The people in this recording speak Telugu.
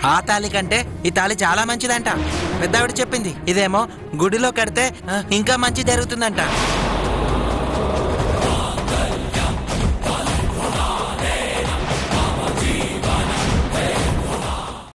ఆ తాళి కంటే ఈ తాళి చాలా మంచిదంట. పెద్దావిడ చెప్పింది. ఇదేమో గుడిలో కడితే ఇంకా మంచి జరుగుతుందంట.